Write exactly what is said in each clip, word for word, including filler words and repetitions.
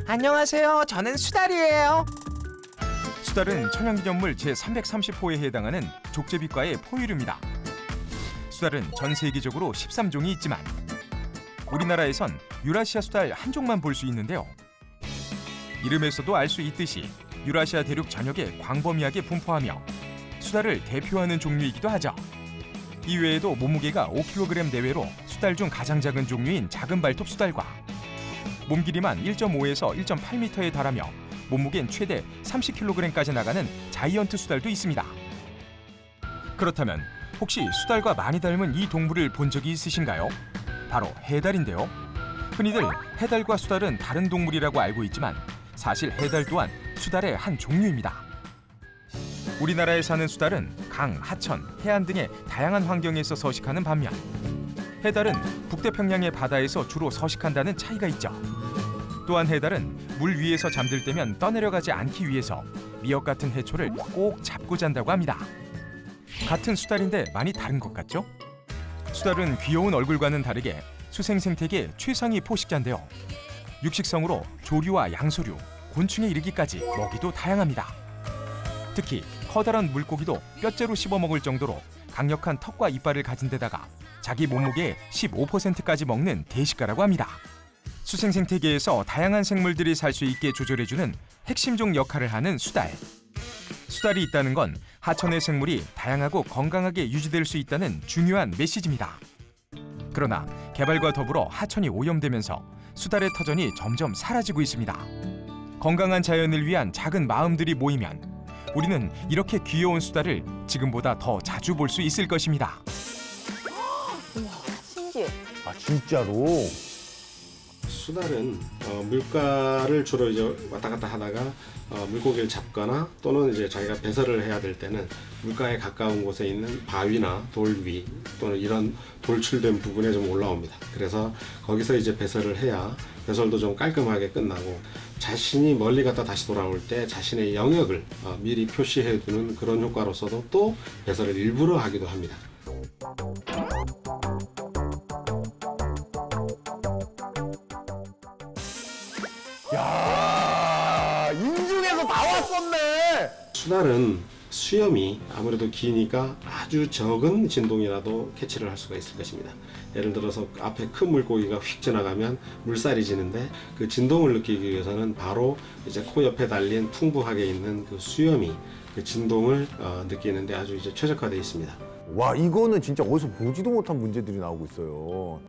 안녕하세요. 저는 수달이에요. 수달은 천연기념물 제삼백삼십 호에 해당하는 족제비과의 포유류입니다. 수달은 전 세계적으로 십삼 종이 있지만 우리나라에선 유라시아 수달 한 종만 볼 수 있는데요. 이름에서도 알 수 있듯이 유라시아 대륙 전역에 광범위하게 분포하며 수달을 대표하는 종류이기도 하죠. 이외에도 몸무게가 오 킬로그램 내외로 수달 중 가장 작은 종류인 작은 발톱 수달과 몸 길이만 일 점 오에서 일 점 팔 미터에 달하며 몸무게는 최대 삼십 킬로그램까지 나가는 자이언트 수달도 있습니다. 그렇다면 혹시 수달과 많이 닮은 이 동물을 본 적이 있으신가요? 바로 해달인데요. 흔히들 해달과 수달은 다른 동물이라고 알고 있지만 사실 해달 또한 수달의 한 종류입니다. 우리나라에 사는 수달은 강, 하천, 해안 등의 다양한 환경에서 서식하는 반면 해달은 북태평양의 바다에서 주로 서식한다는 차이가 있죠. 또한 해달은 물 위에서 잠들 때면 떠내려가지 않기 위해서 미역 같은 해초를 꼭 잡고 잔다고 합니다. 같은 수달인데 많이 다른 것 같죠? 수달은 귀여운 얼굴과는 다르게 수생 생태계 최상위 포식자인데요. 육식성으로 조류와 양서류, 곤충에 이르기까지 먹이도 다양합니다. 특히 커다란 물고기도 뼈째로 씹어먹을 정도로 강력한 턱과 이빨을 가진 데다가 자기 몸무게의 십오 퍼센트까지 먹는 대식가라고 합니다. 수생 생태계에서 다양한 생물들이 살 수 있게 조절해주는 핵심종 역할을 하는 수달. 수달이 있다는 건 하천의 생물이 다양하고 건강하게 유지될 수 있다는 중요한 메시지입니다. 그러나 개발과 더불어 하천이 오염되면서 수달의 터전이 점점 사라지고 있습니다. 건강한 자연을 위한 작은 마음들이 모이면 우리는 이렇게 귀여운 수달을 지금보다 더 자주 볼 수 있을 것입니다. 우와, 신기해. 아, 진짜로? 수달은 어, 물가를 주로 이제 왔다 갔다 하다가 어, 물고기를 잡거나 또는 이제 자기가 배설을 해야 될 때는 물가에 가까운 곳에 있는 바위나 돌 위 또는 이런 돌출된 부분에 좀 올라옵니다. 그래서 거기서 이제 배설을 해야 배설도 좀 깔끔하게 끝나고 자신이 멀리 갔다 다시 돌아올 때 자신의 영역을 어, 미리 표시해 두는 그런 효과로서도 또 배설을 일부러 하기도 합니다. 야, 인중에서 다 왔었네. 수달은 수염이 아무래도 기니까 아주 적은 진동이라도 캐치를 할 수가 있을 것입니다. 예를 들어서 앞에 큰 물고기가 휙 지나가면 물살이 지는데 그 진동을 느끼기 위해서는 바로 이제 코 옆에 달린 퉁부하게 있는 그 수염이 그 진동을 어, 느끼는데 아주 이제 최적화되어 있습니다. 와, 이거는 진짜 어디서 보지도 못한 문제들이 나오고 있어요.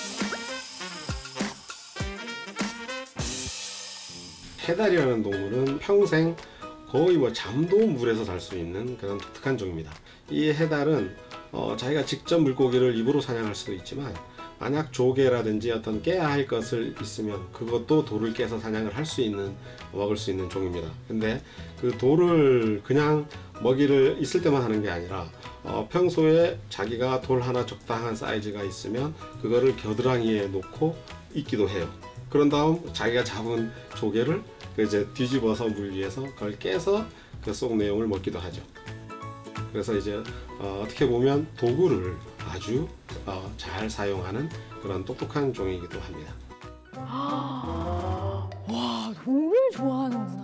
해달이라는 동물은 평생 거의 뭐 잠도 물에서 살 수 있는 그런 독특한 종입니다. 이 해달은 어, 자기가 직접 물고기를 입으로 사냥할 수도 있지만 만약 조개라든지 어떤 깨야 할 것을 있으면 그것도 돌을 깨서 사냥을 할 수 있는 먹을 수 있는 종입니다. 근데 그 돌을 그냥 먹이를 있을 때만 하는 게 아니라 어, 평소에 자기가 돌 하나 적당한 사이즈가 있으면 그거를 겨드랑이에 놓고 있기도 해요. 그런 다음 자기가 잡은 조개를 이제 뒤집어서 물 위에서 그걸 깨서 그 속 내용을 먹기도 하죠. 그래서 이제 어, 어떻게 보면 도구를 아주 어, 잘 사용하는 그런 똑똑한 종이기도 합니다. 와, 동물 좋아하는구나.